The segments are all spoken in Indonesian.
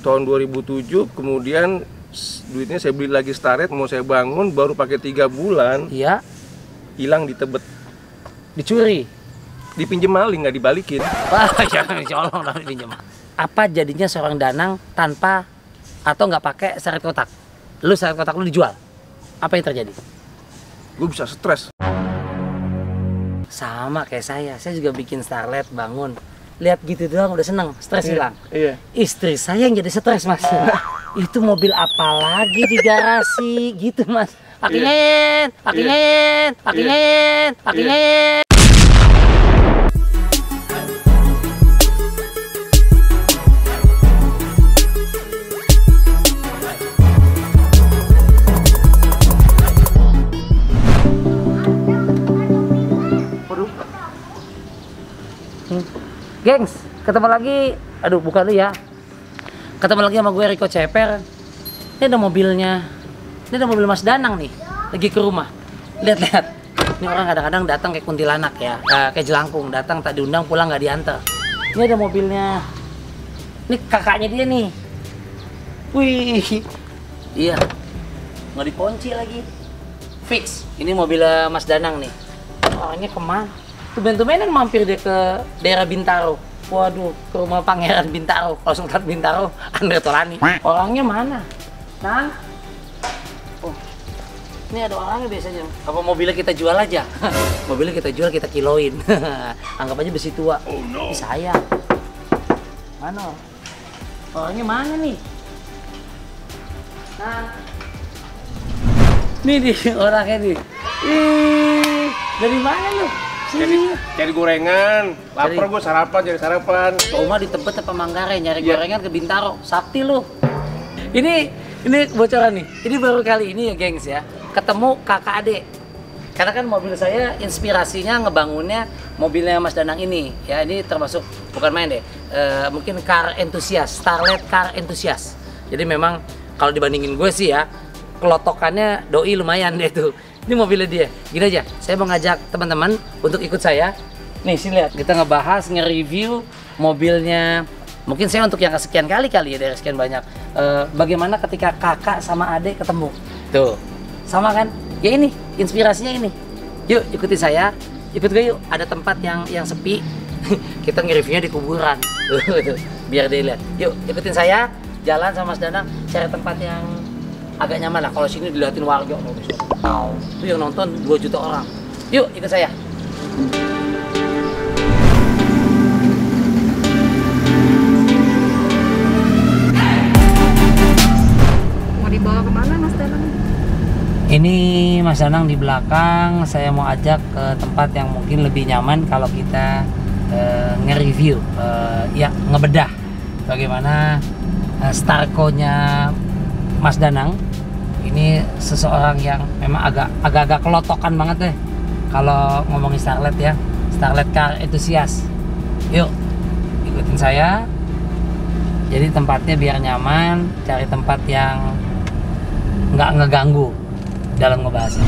tahun 2007, kemudian duitnya saya beli lagi Starlet, mau saya bangun, baru pakai 3 bulan. Iya. Hilang di Tebet. Dicuri. Dipinjem maling, nggak dibalikin. Wah, jangan colong dong dipinjam. Apa jadinya seorang Danang tanpa atau nggak pakai syarat kotak? Lu syarat kotak lu dijual. Apa yang terjadi? Gue bisa stres. Sama kayak saya juga bikin Starlet bangun. Lihat gitu doang udah seneng, stres hilang. Iya. Istri saya yang jadi stres, Mas. Itu mobil apa lagi di garasi gitu, Mas. Akinya, akinya. Gengs, ketemu lagi. Aduh, bukan lu ya. Ketemu lagi sama gue Riko Ceper. Ini ada mobilnya. Ini ada mobil Mas Danang nih. Lagi ke rumah. Lihat-lihat. Ini orang kadang-kadang datang kayak kuntilanak ya. Kayak jelangkung. Datang tak diundang, pulang nggak diantar. Ini ada mobilnya. Ini kakaknya dia nih. Wih. Iya. Nggak dikunci lagi. Fix. Ini mobilnya Mas Danang nih. Orangnya kemana? Tumben-tumbenan mampir dia ke daerah Bintaro. Waduh, ke rumah Pangeran Bintaro, kalau Sultan Bintaro, Andre Tolani. Orangnya mana? Nang? Oh, ini ada orangnya biasanya. Apa mobilnya kita jual aja? Mobilnya kita jual, kita kiloin. Anggap aja besi tua. Oh no. Ini saya. Mana? Orangnya mana nih? Nang? Nih orangnya nih. Ih, dari mana lu? Cari gorengan, lapar gue cari sarapan. Oma di Tebet apa Manggarai nyari gorengan ke Bintaro, sakti lu. Ini bocoran nih. Ini baru kali ini ya, gengs ya. Ketemu kakak adik. Karena kan mobil saya inspirasinya ngebangunnya mobilnya Mas Danang ini. Ya ini termasuk bukan main deh. Mungkin car enthusiast, Starlet car enthusiast. Jadi memang kalau dibandingin gue sih ya, kelotokannya doi lumayan deh tuh. Ini mobilnya dia. Gini aja, saya mau ngajak teman-teman untuk ikut saya. Nih, sini lihat. Kita ngebahas, nge-review mobilnya. Mungkin saya untuk yang kesekian kali ya dari sekian banyak. Bagaimana ketika kakak sama adik ketemu. Tuh, sama kan? Ya ini, inspirasinya ini. Yuk, ikutin saya. Ikut gue yuk. Ada tempat yang sepi. Kita nge-reviewnya di kuburan. Tuh, biar dia lihat. Yuk, ikutin saya. Jalan sama Mas Danang, cari tempat yang agak nyaman lah. Kalau sini dilihatin warga. Itu yang nonton 2 juta orang. Yuk, ikut saya. Mau dibawa kemana Mas Danang? Ini Mas Danang di belakang. Saya mau ajak ke tempat yang mungkin lebih nyaman kalau kita nge-review, ya ngebedah bagaimana Starco-nya Mas Danang. Ini seseorang yang memang agak-agak kelotokan banget deh kalau ngomongin Starlet ya, Starlet car enthusiast. Yuk, ikutin saya. Jadi tempatnya biar nyaman, cari tempat yang nggak ngeganggu dalam ngebahasnya.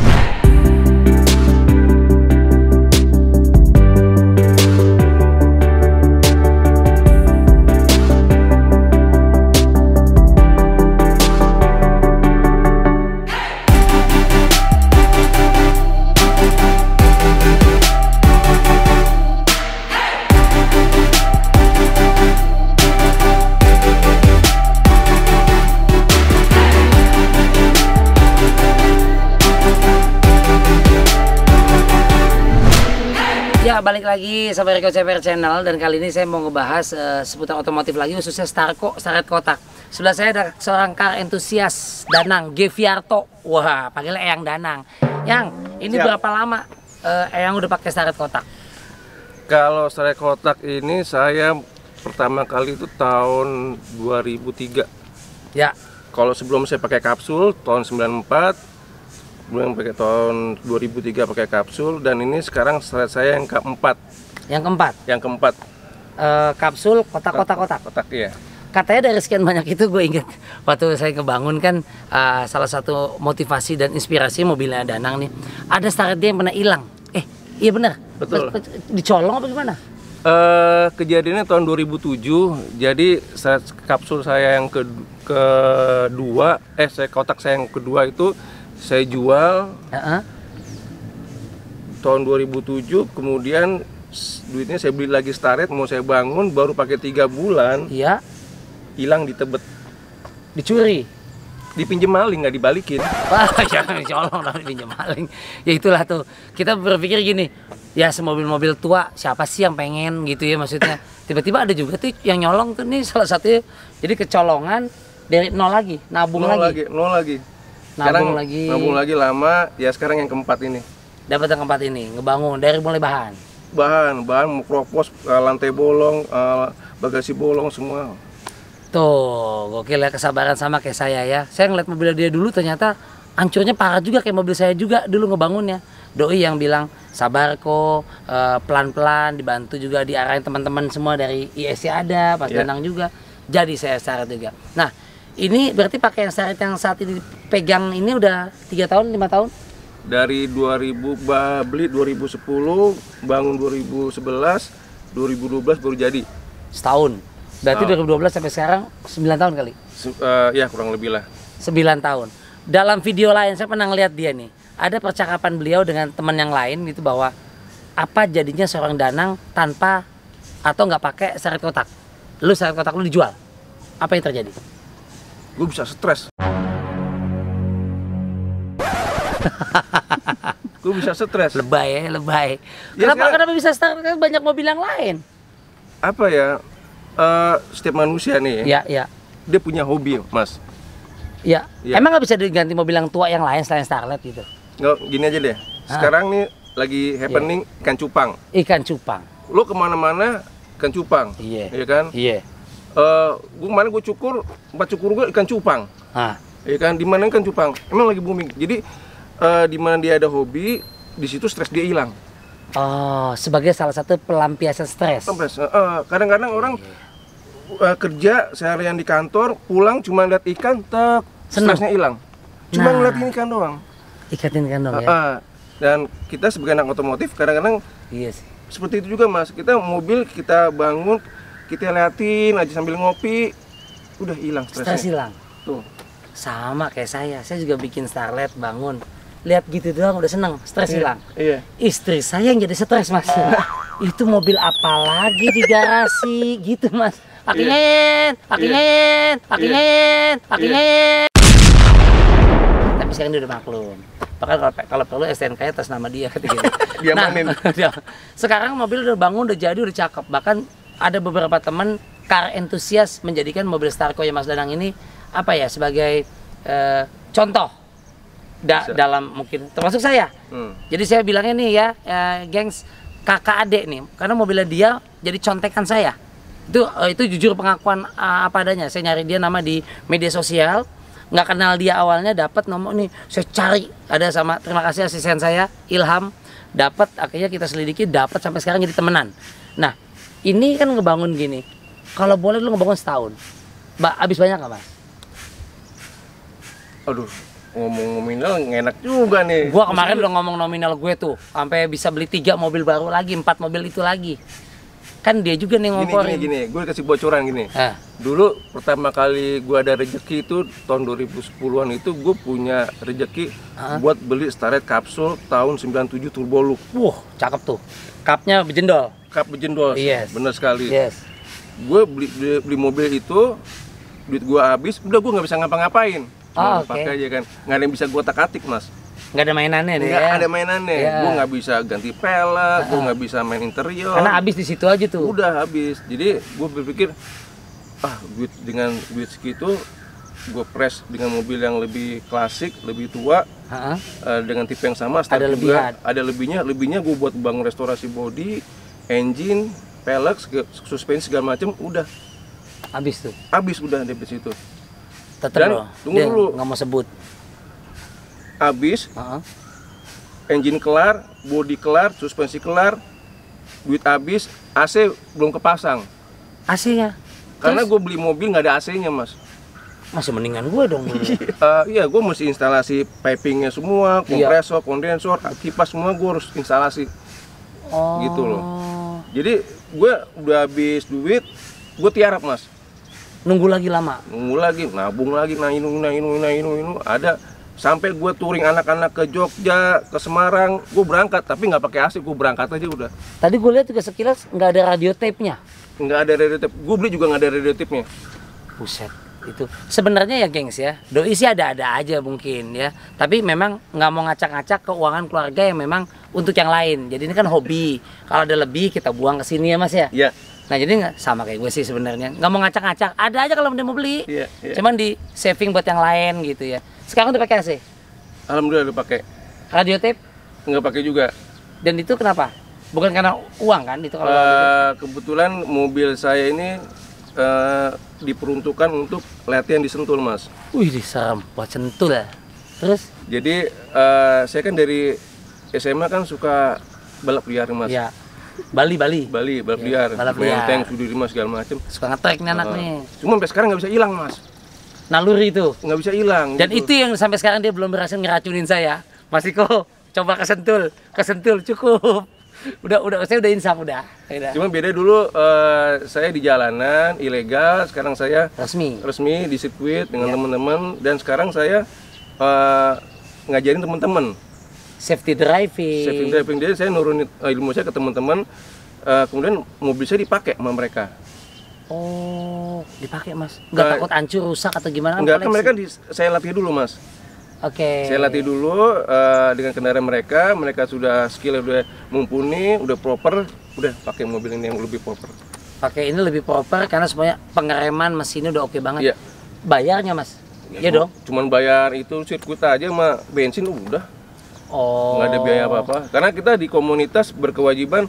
Ya, balik lagi sama Riko Ceper Channel, dan kali ini saya mau ngebahas seputar otomotif lagi, khususnya Starco, Starlet kotak. Sebelah saya ada seorang car enthusiast Danang, Geviarto. Wah, panggilnya Eyang Danang. Yang, ini Siap. berapa lama Eyang udah pakai Starlet kotak? Kalau Starlet kotak ini saya pertama kali itu tahun 2003. Ya. Kalau sebelum saya pakai kapsul tahun 94. Belum pakai tahun 2003 pakai kapsul, dan ini sekarang Starlet saya yang keempat. Yang keempat? Yang keempat. Kapsul kotak-kotak. Kotak, iya. Katanya dari sekian banyak itu gue inget waktu saya kebangun kan, salah satu motivasi dan inspirasi mobilnya Danang nih, ada Starlet dia yang pernah hilang. Iya bener? Betul. Dicolong apa gimana? Kejadiannya tahun 2007. Jadi kapsul saya yang kedua, kotak saya yang kedua itu saya jual tahun 2007. Kemudian duitnya saya beli lagi Starlet, mau saya bangun, baru pakai 3 bulan. Iya. Hilang di Tebet. Dicuri. Dipinjem maling, nggak dibalikin. Wah, jangan colong dong pinjam maling. Ya itulah tuh. Kita berpikir gini, ya semobil-mobil tua siapa sih yang pengen gitu ya maksudnya. Tiba-tiba ada juga tuh yang nyolong tuh, nih salah satunya. Jadi kecolongan dari nol lagi, nabung nol lagi. Nol lagi. Sekarang nabung lagi lama, ya sekarang yang keempat ini. Dapat yang keempat ini, ngebangun dari mulai bahan. Bahan kropos, lantai bolong, bagasi bolong semua. Tuh, gokil ya, kesabaran sama kayak saya ya. Saya ngeliat mobil dia dulu ternyata hancurnya parah juga kayak mobil saya juga dulu ngebangunnya. Doi yang bilang sabar kok, pelan-pelan, dibantu juga diarahin teman-teman semua dari ISC ada, pas Danang juga. Jadi saya Starlet juga. Nah, ini berarti pakai yang Starlet yang saat ini pegang ini udah 3 tahun, 5 tahun? Dari 2000 beli 2010, bangun 2011, 2012 baru jadi. Setahun. Berarti 2012 sampai sekarang 9 tahun kali? Ya kurang lebih lah. 9 tahun. Dalam video lain saya pernah ngeliat dia nih, ada percakapan beliau dengan teman yang lain gitu bahwa apa jadinya seorang Danang tanpa atau nggak pakai Starlet kotak. Lu Starlet kotak lu dijual. Apa yang terjadi? Gue bisa stres. Gue bisa stres. Lebay ya, lebay. Ya, Kenapa bisa Starlet? Kan banyak mobil yang lain. Apa ya? Setiap manusia nih, ya, dia punya hobi, Mas. Ya. Emang nggak bisa diganti mobil yang tua yang lain selain Starlet gitu? Nggak, gini aja deh. Sekarang nih lagi happening ikan cupang. Ikan cupang. Lo kemana-mana ikan cupang, iya kan? Iya. Gue kemarin tempat cukur gue ikan cupang. Iya kan? Di mana ikan cupang? Emang lagi booming. Jadi di mana dia ada hobi, di situ stres dia hilang. Oh, sebagai salah satu pelampiasan stres. Kadang-kadang orang kerja seharian di kantor, pulang cuma lihat ikan, stresnya hilang. Cuma ngeliat ikan doang. Ikan doang ya. Dan kita sebagai anak otomotif kadang-kadang seperti itu juga, Mas. Kita mobil kita bangun, kita liatin aja sambil ngopi, udah hilang stresnya. Stres hilang. Tuh. Sama kayak saya juga bikin Starlet bangun. Lihat gitu doang udah seneng, stres hilang. Iya. Istri saya yang jadi stres, Mas. Itu mobil apa lagi di garasi gitu, Mas. Pakinya Tapi sekarang dia udah maklum. Bahkan kalau perlu STNK-nya atas nama dia gitu. Diamanin. Sekarang mobil udah bangun, udah jadi, udah cakep. Bahkan ada beberapa teman car entusias menjadikan mobil Starco ya Mas Danang ini apa ya sebagai contoh dalam mungkin termasuk saya. Jadi saya bilangnya nih ya, gengs kakak adik nih, karena mobilnya dia jadi contekan saya. Itu jujur pengakuan apa adanya. Saya nyari dia nama di media sosial, nggak kenal dia awalnya, dapat nomor nih, saya cari ada sama, terima kasih asisten saya Ilham, dapat, akhirnya kita selidiki, dapat sampai sekarang jadi temenan. Nah ini kan ngebangun gini, kalau boleh lu ngebangun setahun, habis banyak nggak Mas? Aduh, ngomong nominal enak juga nih. Gua kemarin udah ngomong nominal gue tuh, sampai bisa beli 3 mobil baru lagi, 4 mobil itu lagi. Kan dia juga nih ngomporin. Gini, gue kasih bocoran gini. Dulu pertama kali gue ada rezeki itu tahun 2010-an itu gue punya rezeki buat beli Starlet kapsul tahun 97 turbo look. Wah, cakep tuh. Kapnya bejendol. Kap bejendol. Yes. Bener sekali. Yes. Gue beli mobil itu, duit gue habis, udah gue nggak bisa ngapa-ngapain. Pakai aja kan. Nggak ada yang bisa gue tak-atik, Mas. Nggak ada mainannya deh. Nggak ada mainannya. Gue nggak bisa ganti pelek, gue nggak bisa main interior. Karena habis di situ aja tuh. Udah habis. Jadi gue berpikir, dengan duit segitu, gue press dengan mobil yang lebih klasik, lebih tua, dengan tipe yang sama. Ada lebihan. Ada lebihnya gue buat bangun restorasi bodi, engine, pelek, suspensi segala macam, udah. Habis tuh. Habis udah dari situ. Tetep loh. Tunggu dulu. Nggak mau sebut. Habis, engine kelar, bodi kelar, suspensi kelar, duit habis, AC belum kepasang. AC-nya? Karena gue beli mobil nggak ada AC-nya, Mas. Masih mendingan gue dong. Iya, gue mesti instalasi pipingnya semua, kompresor, kondensor, kipas semua gue harus instalasi. Gitu loh. Jadi gue udah habis duit, gue tiarap Mas. Nunggu lagi lama. Nunggu lagi, nabung lagi, nah ini ada sampai gue touring anak-anak ke Jogja, ke Semarang, gue berangkat tapi nggak pakai AC, gue berangkat aja udah. Tadi gue lihat juga sekilas nggak ada radio tape-nya. Nggak ada radio tape, gue beli juga nggak ada radio tape-nya. Buset, itu sebenarnya ya gengs ya, doi sih ada-ada aja mungkin ya, tapi memang nggak mau ngacak-ngacak keuangan keluarga yang memang untuk yang lain. Jadi ini kan hobi, kalau ada lebih kita buang ke sini ya Mas ya. Iya. Nah jadi nggak sama kayak gue sih sebenarnya, nggak mau ngacak-ngacak, ada aja kalau dia mau beli. Iya. Cuman di saving buat yang lain gitu ya. Sekarang udah pakai AC? Alhamdulillah udah pakai. Radio tape? Nggak pakai juga. Dan itu kenapa? Bukan karena uang kan itu kalau kebetulan mobil saya ini diperuntukkan untuk latihan di Sentul Mas. Wih serem, buat Sentul ya. Terus? Jadi saya kan dari SMA kan suka balap liar Mas. Ya. Bali balap liar, balap liar. Menteng, Sudirman segala macam. Suka ngetrek nih anak nih. Cuma sampai sekarang nggak bisa hilang Mas. Naluri itu. Nggak bisa hilang. Dan gitu. itu yang sampai sekarang dia belum berhasil ngeracunin saya. Mas Iko, coba ke Sentul cukup. Udah saya udah insaf udah. Cuma beda dulu saya di jalanan ilegal, sekarang saya resmi di sirkuit dengan teman-teman, dan sekarang saya ngajarin teman-teman safety driving. Jadi saya nurunin ilmu saya ke teman-teman, kemudian mobil saya dipakai sama mereka. Oh, dipakai Mas? Nggak takut hancur, rusak atau gimana? Enggak, kan mereka saya latih dulu Mas. Oke. Saya latih dulu dengan kendaraan mereka sudah skill udah mumpuni, udah proper, udah pakai mobil ini yang lebih proper. Pakai ini lebih proper karena semuanya pengereman mesinnya udah oke banget. Iya. Bayarnya Mas? Iya dong. Cuman bayar itu sirkuit aja sama bensin udah. Oh. Nggak ada biaya apa-apa. Karena kita di komunitas berkewajiban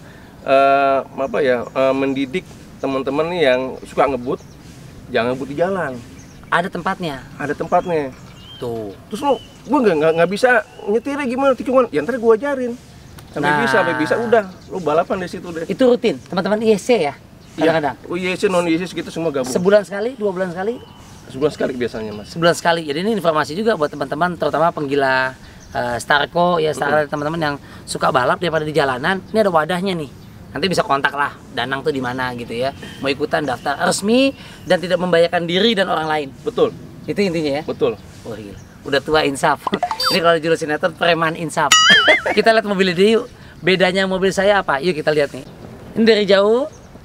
mendidik teman-teman yang suka ngebut, jangan ngebut di jalan. Ada tempatnya. Ada tempatnya. Tuh. Terus gue nggak bisa nyetirnya gimana, tikungan? Ya ntar gue ajarin. Sampai bisa udah, lu balapan di situ deh. Itu rutin, teman-teman ISC ya? Kadang-kadang? Iya, ISC, non ISC segitu semua gabung. Sebulan sekali, 2 bulan sekali? Sebulan sekali biasanya Mas. Sebulan sekali, jadi ini informasi juga buat teman-teman, terutama penggila Starco ya, teman-teman yang suka balap daripada di jalanan. Ini ada wadahnya nih, nanti bisa kontak lah Danang tuh di mana gitu ya. Mau ikutan daftar resmi dan tidak membahayakan diri dan orang lain. Betul. Itu intinya ya? Betul. Wah gila, udah tua insaf. Ini kalau judul sinetron preman insaf. Kita lihat mobil dia yuk. Bedanya mobil saya apa? Yuk kita lihat nih. Ini dari jauh.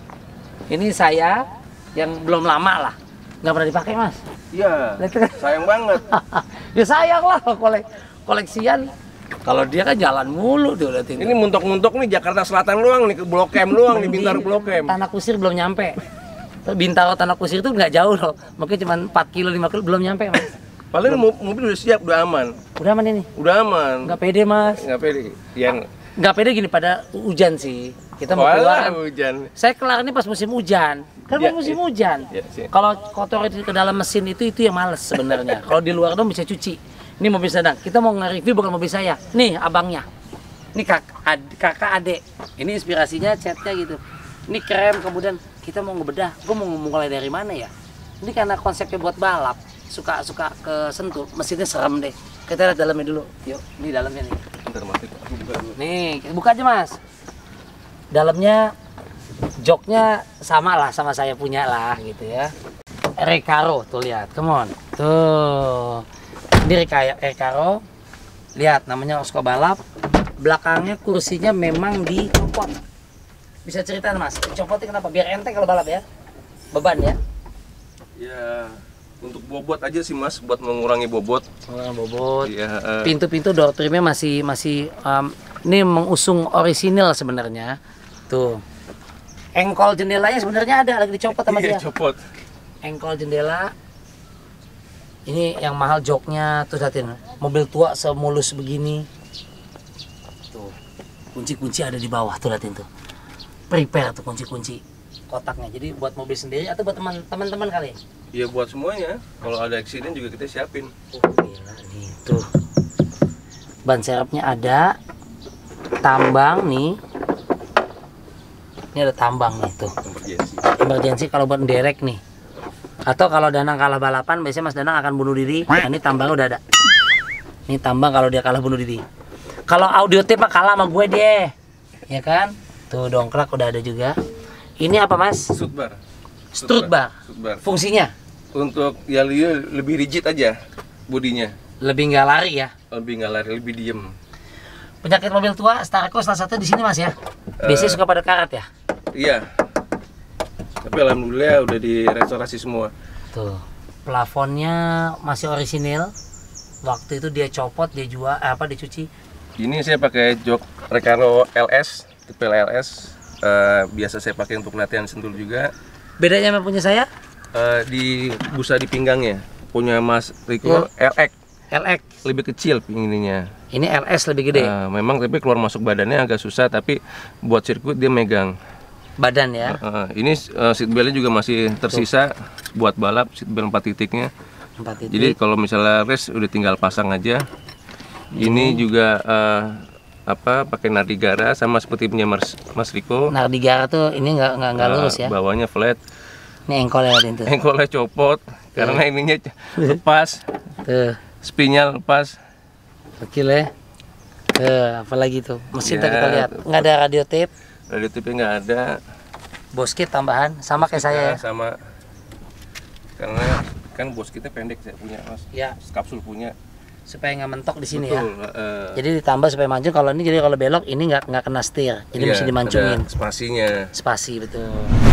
Ini saya yang belum lama lah, nggak pernah dipakai Mas. Iya. Sayang banget. Ya sayang lah koleksian. Kalau dia kan jalan mulu tuh liatin. Ini muntok-muntok nih Jakarta Selatan doang nih, ke Blok M doang nih, Bintaro Blok M. Tanah Kusir belum nyampe. Bintaro Tanah Kusir itu nggak jauh loh. Mungkin cuma 4 kilo 5 kilo belum nyampe Mas. Paling mobil udah siap, udah aman. Udah aman ini? Udah aman. Nggak pede Mas. Nggak pede. Nggak pede gini pada hujan sih. Kita mau keluar. Hujan. Saya kelar ini pas musim hujan. Kan pas musim hujan. Kalau kotor itu ke dalam mesin itu yang males sebenarnya. Kalau di luar dong bisa cuci. Ini mobil sedang. Kita mau nge-review bukan mobil saya. Nih abangnya. Ini kakak adik. Ini inspirasinya catnya gitu. Ini krem, kemudian kita mau ngebedah. Gue mau mulai dari mana ya? Ini karena konsepnya buat balap. Suka ke Sentul, mesinnya serem deh. Kita lihat dalamnya dulu. Yuk, ini dalamnya nih. Bentar Mas, aku buka dulu. Nih, kita buka aja Mas. Dalamnya joknya sama lah sama saya punya lah gitu ya. Recaro tuh lihat, come on. Tuh. Ini Recaro. Lihat namanya Osko Balap. Belakangnya kursinya memang dicopot. Bisa ceritain Mas, dicopotnya kenapa? Biar enteng kalau balap ya. Beban ya. Ya, untuk bobot aja sih Mas, buat mengurangi bobot. Mengurangi bobot. Ya, pintu-pintu door trimnya masih ini mengusung orisinil sebenarnya. Tuh. Engkol jendelanya sebenarnya ada lagi dicopot sama dia. Copot. Engkol jendela. Ini yang mahal joknya tuh liatin. Mobil tua semulus begini. Tuh. Kunci-kunci ada di bawah tuh liatin tuh. Prepare tuh kunci-kunci kotaknya. Jadi buat mobil sendiri atau buat teman-teman kali? Iya buat semuanya. Kalau ada accident juga kita siapin. Oh, gila nih tuh. Ban serepnya ada. Tambang nih. Ini ada tambang nih tuh. Emergency kalau buat derek nih. Atau kalau Danang kalah balapan, biasanya Mas Danang akan bunuh diri. Nah, ini tambang udah ada. Ini tambang kalau dia kalah bunuh diri. Kalau audio tape kalah sama gue deh. Ya kan? Tuh dongkrak udah ada juga. Ini apa mas? Strut bar. Strut bar. Fungsinya? Untuk ya lebih rigid aja bodinya. Lebih nggak lari ya? Lebih nggak lari, lebih diem. Penyakit mobil tua, Stareko salah satu di sini mas ya? Biasanya suka pada karat ya? Iya. Tapi alhamdulillah udah direstorasi semua. Tuh, plafonnya masih orisinil. Waktu itu dia copot, dia jual, dicuci. Ini saya pakai jok Recaro LS, tipe LS. Biasa saya pakai untuk latihan sentul juga. Bedanya sama punya saya? Di busa di pinggangnya. Punya Mas Riko LX. LX. Lebih kecil ininya. Ini LS lebih gede. Memang tapi keluar masuk badannya agak susah, tapi buat sirkuit dia megang badan ya. Ini seatbeltnya juga masih tersisa buat balap, seatbelt 4 titiknya. 4 titik. Jadi kalau misalnya race udah tinggal pasang aja. Ini juga pakai Nardigara sama seperti punya Mas Riko. Nardigara tuh ini nggak lurus ya. Bawahnya flat. Ini engkolnya itu. Engkolnya copot karena ininya lepas. Tuh. Spinnya lepas. Oke ya. Apalagi tuh. Mesin kita lihat. Nggak ada radio tape. Radio tape nggak ada. Bosket tambahan sama kayak saya ya. Sama. Karena kan bosketnya pendek saya punya mas. Ya. Kapsul punya. Supaya nggak mentok di sini. Betul, ya. Jadi ditambah supaya maju. Kalau ini jadi kalau belok ini nggak kena setir. Jadi mesti dimancungin. Spasinya. Spasi betul.